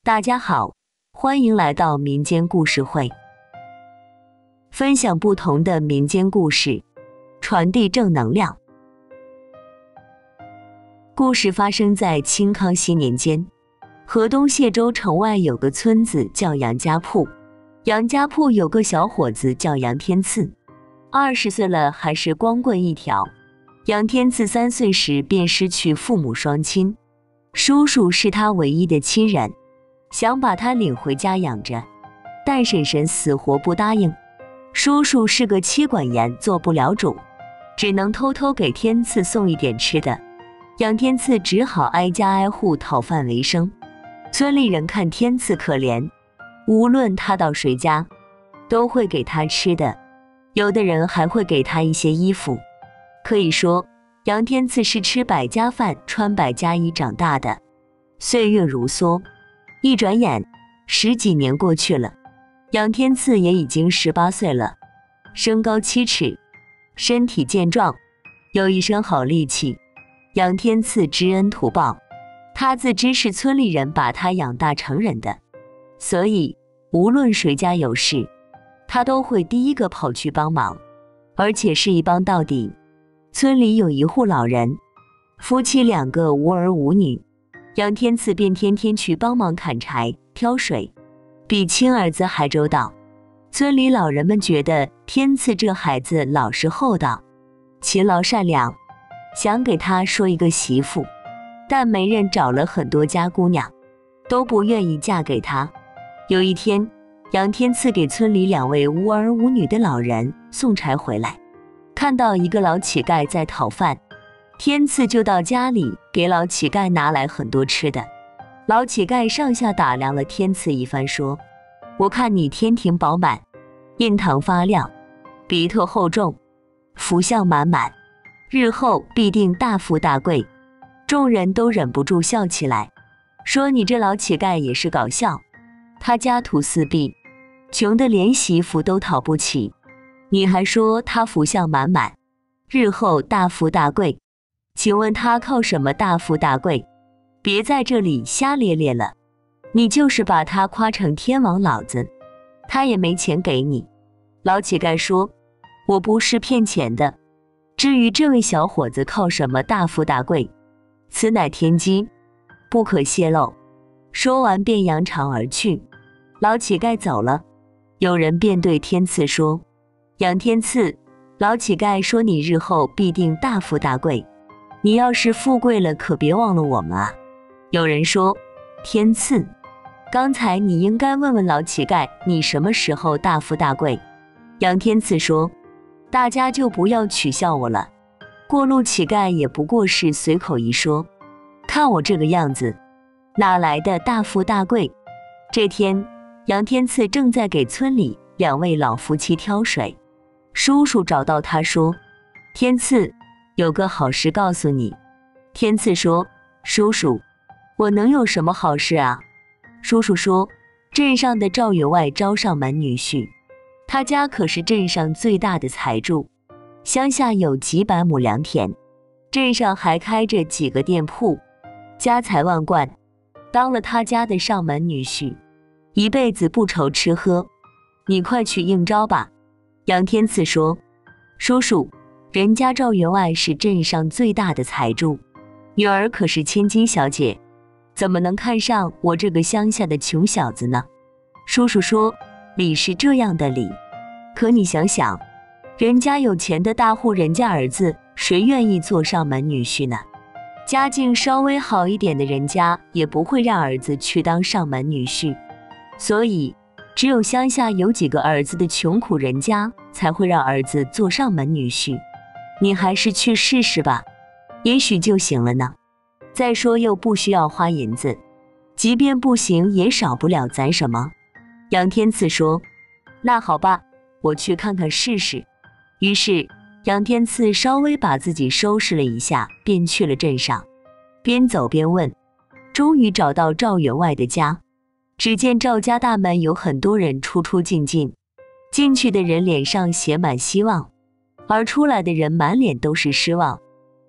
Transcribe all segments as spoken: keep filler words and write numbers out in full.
大家好，欢迎来到民间故事会，分享不同的民间故事，传递正能量。故事发生在清康熙年间，河东谢州城外有个村子叫杨家铺，杨家铺有个小伙子叫杨天赐，二十岁了还是光棍一条。杨天赐三岁时便失去父母双亲，叔叔是他唯一的亲人，想把他领回家养着，但婶婶死活不答应。叔叔是个妻管严，做不了主，只能偷偷给天赐送一点吃的。杨天赐只好挨家挨户讨饭为生。村里人看天赐可怜，无论他到谁家，都会给他吃的，有的人还会给他一些衣服。可以说，杨天赐是吃百家饭，穿百家衣长大的。岁月如梭，一转眼十几年过去了，杨天赐也已经十八岁了，身高七尺，身体健壮，有一身好力气。杨天赐知恩图报，他自知是村里人把他养大成人的，所以无论谁家有事，他都会第一个跑去帮忙，而且是一帮到底。村里有一户老人，夫妻两个无儿无女，杨天赐便天天去帮忙砍柴挑水，比亲儿子还周到。村里老人们觉得天赐这孩子老实厚道，勤劳善良，想给他说一个媳妇，但媒人找了很多家姑娘，都不愿意嫁给他。有一天，杨天赐给村里两位无儿无女的老人送柴回来，看到一个老乞丐在讨饭，天赐就到家里给老乞丐拿来很多吃的。老乞丐上下打量了天赐一番，说：我看你天庭饱满，印堂发亮，鼻特厚重，福相满满，日后必定大富大贵。众人都忍不住笑起来，说你这老乞丐也是搞笑，他家徒四壁，穷得连媳妇都讨不起，你还说他福相满满，日后大富大贵，请问他靠什么大富大贵？别在这里瞎咧咧了，你就是把他夸成天王老子，他也没钱给你。老乞丐说：我不是骗钱的，至于这位小伙子靠什么大富大贵，此乃天机，不可泄露。说完便扬长而去。老乞丐走了，有人便对天赐说：杨天赐，老乞丐说你日后必定大富大贵，你要是富贵了，可别忘了我们啊。有人说：天赐，刚才你应该问问老乞丐，你什么时候大富大贵？杨天赐说：大家就不要取笑我了，过路乞丐也不过是随口一说，看我这个样子，哪来的大富大贵？这天，杨天赐正在给村里两位老夫妻挑水，叔叔找到他说：天赐，有个好事告诉你。天赐说：叔叔，我能有什么好事啊？叔叔说：镇上的赵员外招上门女婿，他家可是镇上最大的财主，乡下有几百亩良田，镇上还开着几个店铺，家财万贯，当了他家的上门女婿，一辈子不愁吃喝，你快去应招吧。杨天赐说：叔叔，人家赵员外是镇上最大的财主，女儿可是千金小姐，怎么能看上我这个乡下的穷小子呢？叔叔说：理是这样的理，可你想想，人家有钱的大户人家儿子，谁愿意做上门女婿呢？家境稍微好一点的人家也不会让儿子去当上门女婿，所以只有乡下有几个儿子的穷苦人家才会让儿子做上门女婿。你还是去试试吧，也许就行了呢。再说又不需要花银子，即便不行也少不了咱什么。杨天赐说：那好吧，我去看看试试。于是杨天赐稍微把自己收拾了一下，便去了镇上，边走边问，终于找到赵员外的家。只见赵家大门有很多人出出进进，进去的人脸上写满希望，而出来的人满脸都是失望。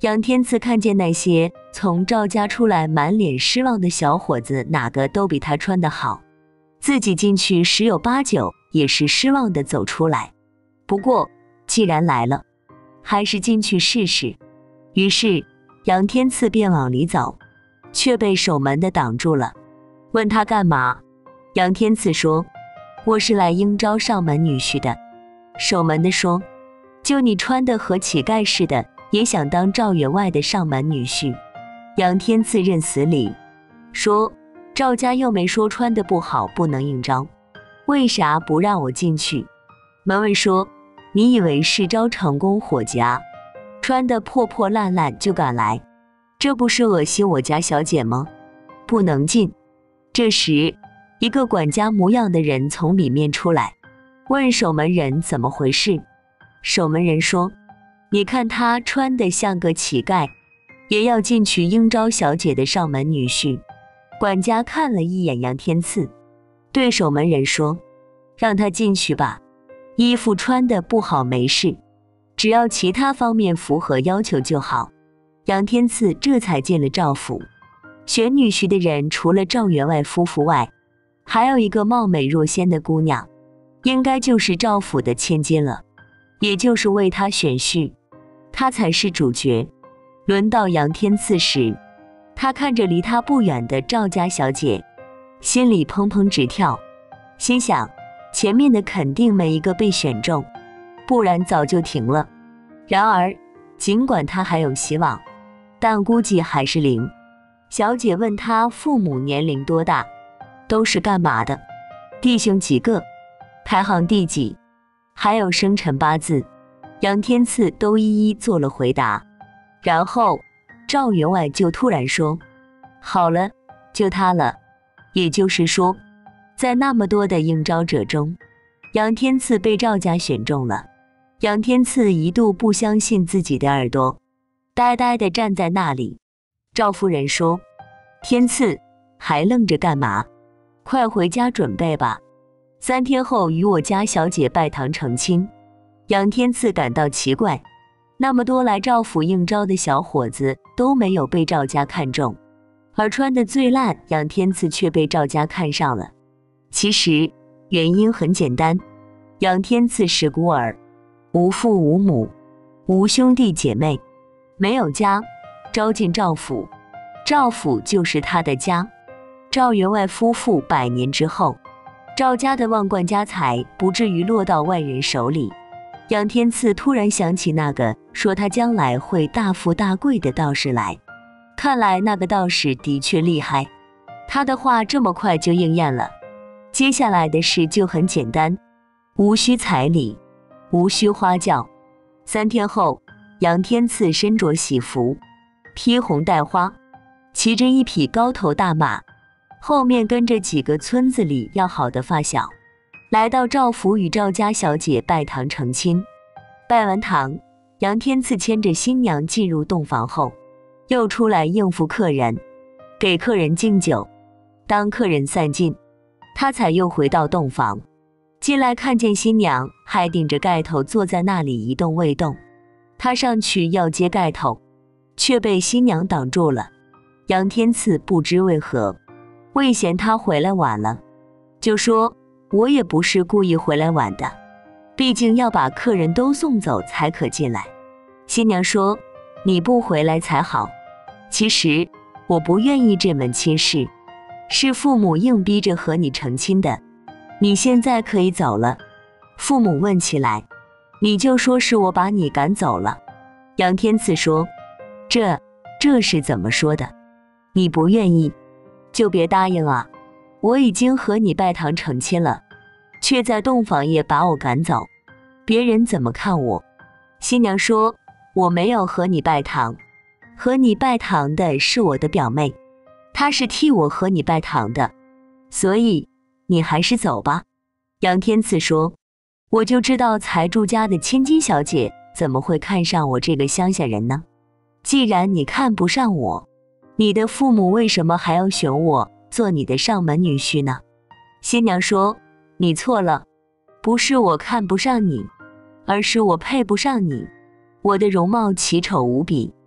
杨天赐看见那些从赵家出来满脸失望的小伙子，哪个都比他穿得好，自己进去十有八九也是失望的走出来。不过既然来了，还是进去试试。于是杨天赐便往里走，却被守门的挡住了，问他干嘛。杨天赐说，我是来应招上门女婿的。守门的说，就你穿的和乞丐似的，也想当赵员外的上门女婿？杨天赐认死理，说赵家又没说穿的不好不能应招，为啥不让我进去？门卫说，你以为是招成功伙计啊？穿得破破烂烂就敢来，这不是恶心我家小姐吗？不能进。这时一个管家模样的人从里面出来，问守门人怎么回事。守门人说，你看他穿得像个乞丐，也要进去应招小姐的上门女婿。管家看了一眼杨天赐，对守门人说，让他进去吧，衣服穿得不好没事，只要其他方面符合要求就好。杨天赐这才进了赵府。选女婿的人除了赵员外夫妇外，还有一个貌美若仙的姑娘，应该就是赵府的千金了，也就是为他选婿，他才是主角。轮到杨天赐时，他看着离他不远的赵家小姐，心里砰砰直跳，心想前面的肯定没一个被选中，不然早就停了。然而尽管他还有希望，但估计还是零。小姐问他父母年龄多大，都是干嘛的，弟兄几个，排行第几，还有生辰八字，杨天赐都一一做了回答。然后赵员外就突然说，好了，就他了。也就是说，在那么多的应招者中，杨天赐被赵家选中了。杨天赐一度不相信自己的耳朵，呆呆地站在那里。赵夫人说，天赐，还愣着干嘛？快回家准备吧，三天后与我家小姐拜堂成亲。杨天赐感到奇怪，那么多来赵府应招的小伙子都没有被赵家看中，而穿得最烂杨天赐却被赵家看上了。其实原因很简单，杨天赐是孤儿，无父无母，无兄弟姐妹，没有家，招进赵府，赵府就是他的家。赵员外夫妇百年之后，赵家的万贯家财不至于落到外人手里。杨天赐突然想起那个说他将来会大富大贵的道士来，看来那个道士的确厉害，他的话这么快就应验了。接下来的事就很简单，无需彩礼，无需花轿。三天后，杨天赐身着喜服，披红戴花，骑着一匹高头大马，后面跟着几个村子里要好的发小，来到赵府与赵家小姐拜堂成亲。拜完堂，杨天赐牵着新娘进入洞房后，又出来应付客人，给客人敬酒。当客人散尽，他才又回到洞房，进来看见新娘还顶着盖头坐在那里一动未动。他上去要揭盖头，却被新娘挡住了。杨天赐不知为何，未嫌他回来晚了，就说我也不是故意回来晚的，毕竟要把客人都送走才可进来。新娘说，你不回来才好，其实我不愿意这门亲事，是父母硬逼着和你成亲的，你现在可以走了。父母问起来，你就说是我把你赶走了。杨天赐说，这这是怎么说的？你不愿意就别答应啊，我已经和你拜堂成亲了，却在洞房夜把我赶走，别人怎么看我？新娘说，我没有和你拜堂，和你拜堂的是我的表妹，她是替我和你拜堂的，所以你还是走吧。杨天赐说，我就知道财主家的千金小姐怎么会看上我这个乡下人呢？既然你看不上我，你的父母为什么还要选我做你的上门女婿呢？新娘说，你错了，不是我看不上你，而是我配不上你，我的容貌奇丑无比，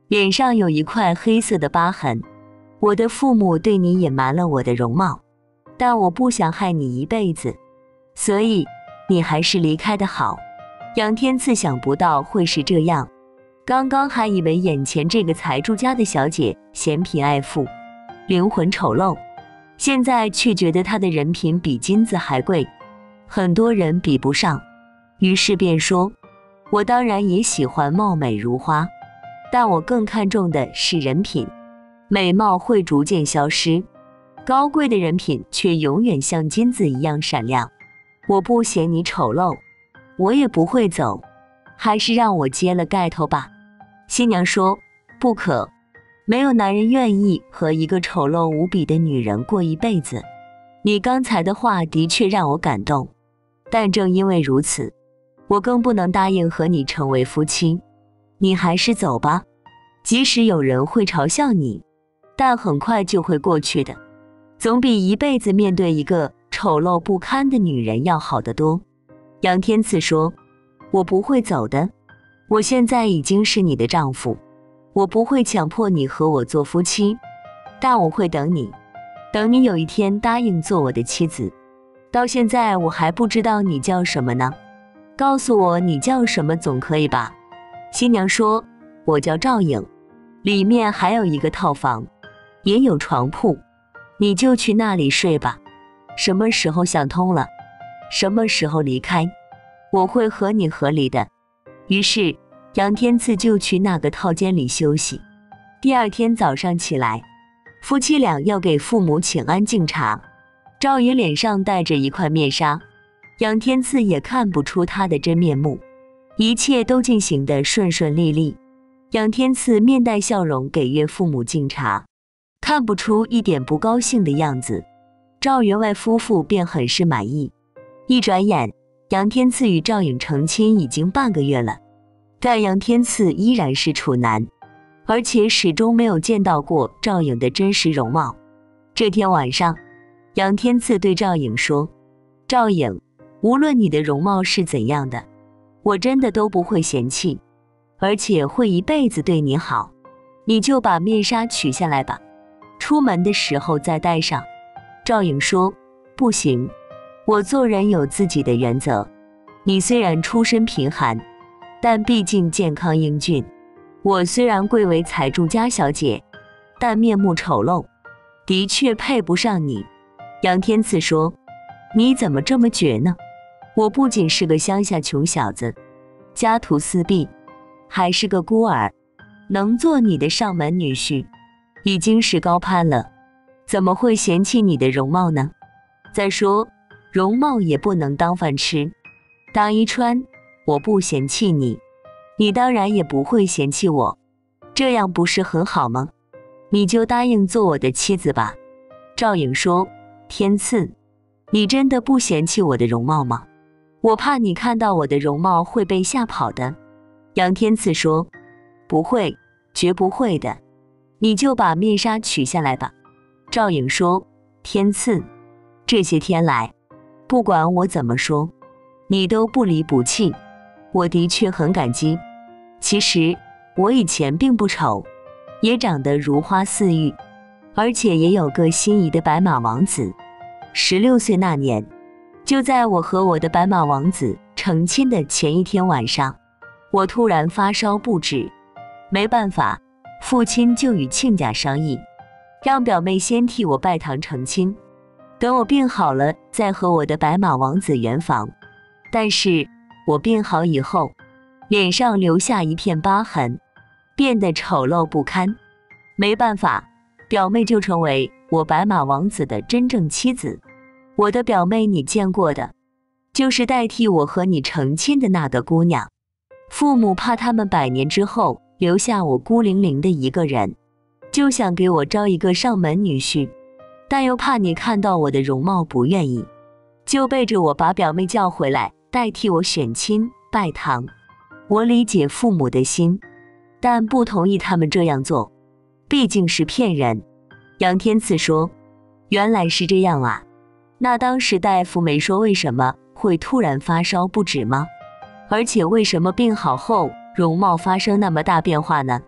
脸上有一块黑色的疤痕。我的父母对你隐瞒了我的容貌，但我不想害你一辈子，所以你还是离开的好。杨天赐想不到会是这样，刚刚还以为眼前这个财主家的小姐嫌贫爱富，灵魂丑陋，现在却觉得她的人品比金子还贵，很多人比不上。于是便说，我当然也喜欢貌美如花，但我更看重的是人品。美貌会逐渐消失，高贵的人品却永远像金子一样闪亮。我不嫌你丑陋，我也不会走，还是让我揭了盖头吧。新娘说，不可，没有男人愿意和一个丑陋无比的女人过一辈子。你刚才的话的确让我感动，但正因为如此，我更不能答应和你成为夫妻。你还是走吧，即使有人会嘲笑你，但很快就会过去的，总比一辈子面对一个丑陋不堪的女人要好得多。杨天赐说，我不会走的，我现在已经是你的丈夫，我不会强迫你和我做夫妻，但我会等你，等你有一天答应做我的妻子。到现在我还不知道你叫什么呢，告诉我你叫什么总可以吧？新娘说，我叫赵颖，里面还有一个套房，也有床铺，你就去那里睡吧。什么时候想通了，什么时候离开，我会和你和离的。于是杨天赐就去那个套间里休息。第二天早上起来，夫妻俩要给父母请安敬茶。赵颖脸上戴着一块面纱，杨天赐也看不出她的真面目，一切都进行得顺顺利利。杨天赐面带笑容给岳父母敬茶，看不出一点不高兴的样子。赵员外夫妇便很是满意。一转眼，杨天赐与赵颖成亲已经半个月了，但杨天赐依然是处男，而且始终没有见到过赵颖的真实容貌。这天晚上，杨天赐对赵颖说，赵颖，无论你的容貌是怎样的，我真的都不会嫌弃，而且会一辈子对你好。你就把面纱取下来吧，出门的时候再戴上。赵颖说，不行，我做人有自己的原则，你虽然出身贫寒，但毕竟健康英俊，我虽然贵为财主家小姐，但面目丑陋，的确配不上你。杨天赐说，你怎么这么绝呢？我不仅是个乡下穷小子，家徒四壁，还是个孤儿，能做你的上门女婿，已经是高攀了，怎么会嫌弃你的容貌呢？再说，容貌也不能当饭吃，当衣穿，我不嫌弃你，你当然也不会嫌弃我，这样不是很好吗？你就答应做我的妻子吧。赵颖说，天赐，你真的不嫌弃我的容貌吗？我怕你看到我的容貌会被吓跑的。杨天赐说，不会，绝不会的，你就把面纱取下来吧。赵颖说，天赐，这些天来，不管我怎么说，你都不离不弃，我的确很感激。其实我以前并不丑，也长得如花似玉，而且也有个心仪的白马王子。十六岁那年，就在我和我的白马王子成亲的前一天晚上，我突然发烧不止，没办法，父亲就与亲家商议，让表妹先替我拜堂成亲，等我病好了再和我的白马王子圆房。但是我病好以后，脸上留下一片疤痕，变得丑陋不堪，没办法，表妹就成为我白马王子的真正妻子。我的表妹你见过的，就是代替我和你成亲的那个姑娘。父母怕他们百年之后留下我孤零零的一个人，就想给我招一个上门女婿，但又怕你看到我的容貌不愿意，就背着我把表妹叫回来代替我选亲拜堂。我理解父母的心，但不同意他们这样做，毕竟是骗人。杨天赐说，原来是这样啊，那当时大夫没说为什么会突然发烧不止吗？而且为什么病好后容貌发生那么大变化呢？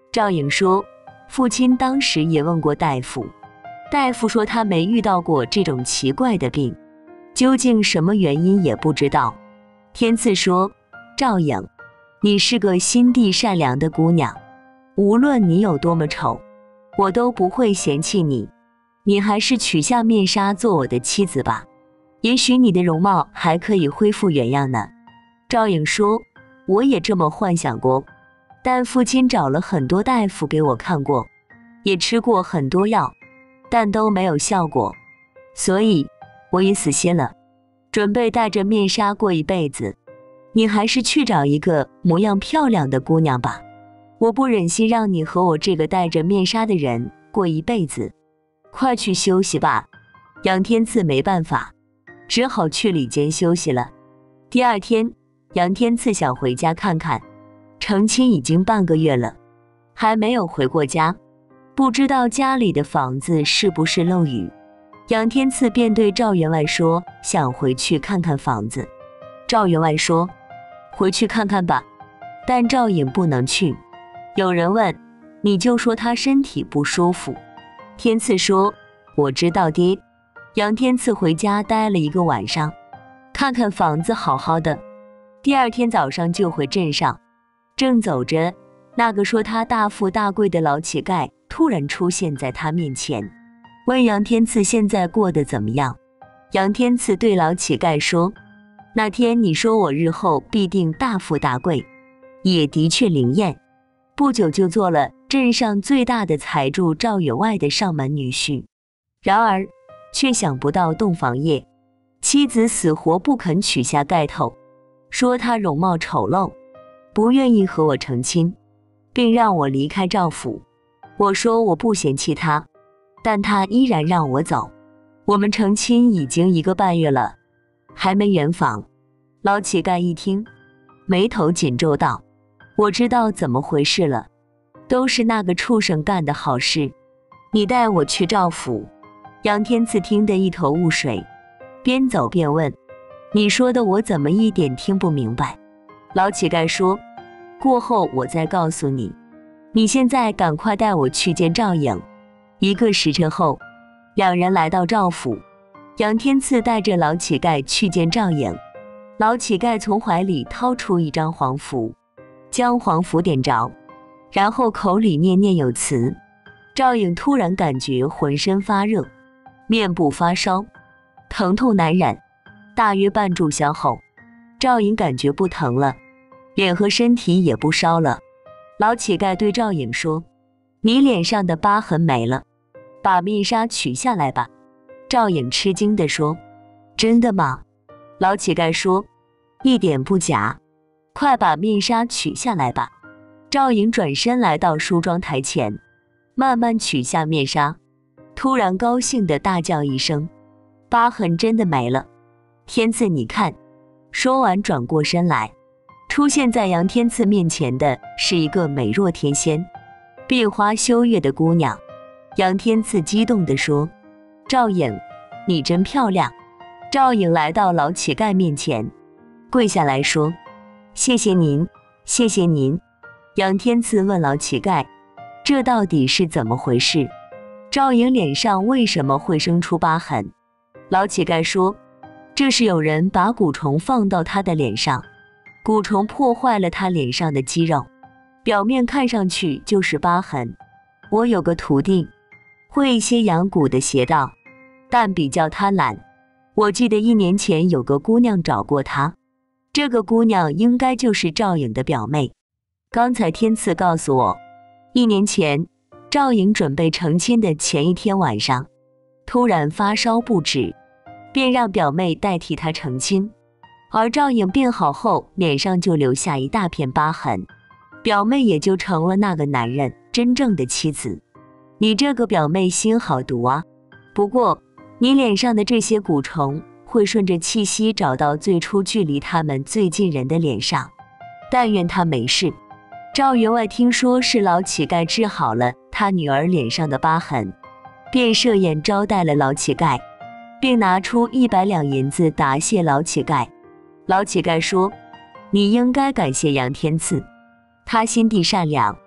赵颖说，父亲当时也问过大夫，大夫说他没遇到过这种奇怪的病，究竟什么原因也不知道。天赐说，赵颖，你是个心地善良的姑娘，无论你有多么丑，我都不会嫌弃你，你还是取下面纱做我的妻子吧，也许你的容貌还可以恢复原样呢。赵颖说，我也这么幻想过，但父亲找了很多大夫给我看过，也吃过很多药，但都没有效果，所以我也死心了，准备戴着面纱过一辈子。你还是去找一个模样漂亮的姑娘吧，我不忍心让你和我这个戴着面纱的人过一辈子。快去休息吧。杨天赐没办法，只好去里间休息了。第二天，杨天赐想回家看看，成亲已经半个月了，还没有回过家，不知道家里的房子是不是漏雨。杨天赐便对赵员外说，想回去看看房子。赵员外说，回去看看吧，但赵颖不能去。有人问，你就说她身体不舒服。天赐说，我知道爹。杨天赐回家待了一个晚上，看看房子好好的，第二天早上就回镇上。正走着，那个说他大富大贵的老乞丐突然出现在他面前，问杨天赐现在过得怎么样。杨天赐对老乞丐说，那天你说我日后必定大富大贵，也的确灵验，不久就做了镇上最大的财主赵员外的上门女婿。然而却想不到洞房夜，妻子死活不肯取下盖头，说她容貌丑陋，不愿意和我成亲，并让我离开赵府。我说我不嫌弃她，但她依然让我走。我们成亲已经一个半月了，还没圆房。老乞丐一听，眉头紧皱道，我知道怎么回事了，都是那个畜生干的好事，你带我去赵府。杨天赐听得一头雾水，边走边问，你说的我怎么一点听不明白？老乞丐说，过后我再告诉你，你现在赶快带我去见赵颖。一个时辰后，两人来到赵府，杨天赐带着老乞丐去见赵颖。老乞丐从怀里掏出一张黄符，将黄符点着，然后口里念念有词。赵颖突然感觉浑身发热，面部发烧，疼痛难忍。大约半炷香后，赵颖感觉不疼了，脸和身体也不烧了。老乞丐对赵颖说，你脸上的疤痕没了，把面纱取下来吧。赵颖吃惊地说，真的吗？老乞丐说，一点不假，快把面纱取下来吧。赵颖转身来到梳妆台前，慢慢取下面纱，突然高兴地大叫一声，疤痕真的没了。天赐你看。说完转过身来，出现在杨天赐面前的是一个美若天仙、闭花羞月的姑娘。杨天赐激动地说，赵颖，你真漂亮。赵颖来到老乞丐面前，跪下来说，谢谢您，谢谢您。杨天赐问老乞丐，这到底是怎么回事？赵颖脸上为什么会生出疤痕？老乞丐说，这是有人把蛊虫放到他的脸上，蛊虫破坏了他脸上的肌肉，表面看上去就是疤痕。我有个徒弟，会一些养蛊的邪道，但比较贪婪。我记得一年前有个姑娘找过他，这个姑娘应该就是赵颖的表妹。刚才天赐告诉我，一年前赵颖准备成亲的前一天晚上，突然发烧不止，便让表妹代替她成亲，而赵颖病好后脸上就留下一大片疤痕，表妹也就成了那个男人真正的妻子。你这个表妹心好毒啊！不过你脸上的这些蛊虫会顺着气息找到最初距离他们最近人的脸上，但愿他没事。赵员外听说是老乞丐治好了他女儿脸上的疤痕，便设宴招待了老乞丐，并拿出一百两银子答谢老乞丐。老乞丐说，你应该感谢杨天赐，他心地善良，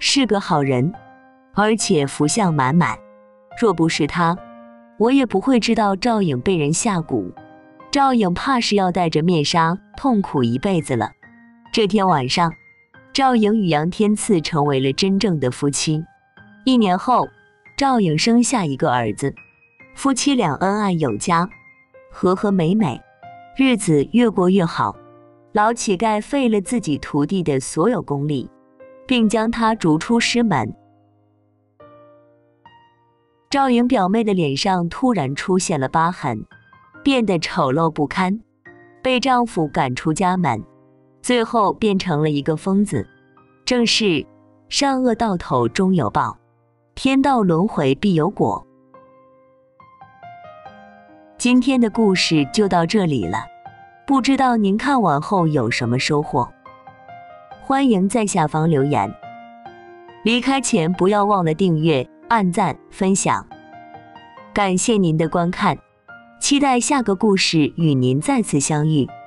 是个好人，而且福相满满。若不是他，我也不会知道赵颖被人下蛊。赵颖怕是要戴着面纱痛苦一辈子了。这天晚上，赵颖与杨天赐成为了真正的夫妻。一年后，赵颖生下一个儿子，夫妻俩恩爱有加，和和美美，日子越过越好。老乞丐废了自己徒弟的所有功力，并将他逐出师门。赵颖表妹的脸上突然出现了疤痕，变得丑陋不堪，被丈夫赶出家门，最后变成了一个疯子。正是善恶到头终有报，天道轮回必有果。今天的故事就到这里了，不知道您看完后有什么收获？欢迎在下方留言。离开前不要忘了订阅、按赞、分享。感谢您的观看，期待下个故事与您再次相遇。